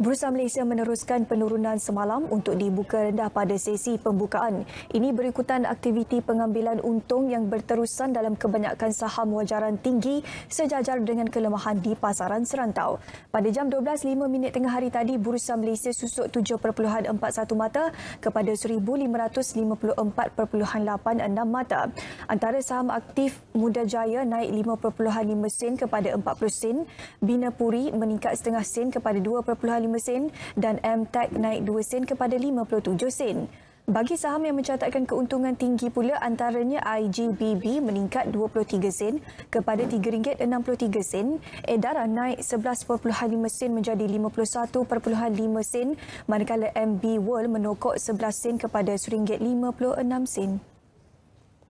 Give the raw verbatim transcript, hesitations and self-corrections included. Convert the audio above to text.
Bursa Malaysia meneruskan penurunan semalam untuk dibuka rendah pada sesi pembukaan. Ini berikutan aktiviti pengambilan untung yang berterusan dalam kebanyakan saham wajaran tinggi sejajar dengan kelemahan di pasaran serantau. Pada jam dua belas lima minit tengah hari tadi, Bursa Malaysia susut tujuh perpuluhan empat satu mata kepada seribu lima ratus lima puluh empat perpuluhan lapan enam mata. Antara saham aktif, Muda Jaya naik lima perpuluhan lima sen kepada empat puluh sen, Bina Puri meningkat setengah sen kepada dua perpuluhan lima sen dan M T E C naik dua sen kepada lima puluh tujuh sen. Bagi saham yang mencatatkan keuntungan tinggi pula, antaranya I G B B meningkat dua puluh tiga sen kepada tiga ringgit enam puluh tiga sen, Edaran naik sebelas perpuluhan lima sen menjadi lima puluh satu perpuluhan lima sen, manakala M B World menokok sebelas sen kepada satu ringgit lima puluh enam sen.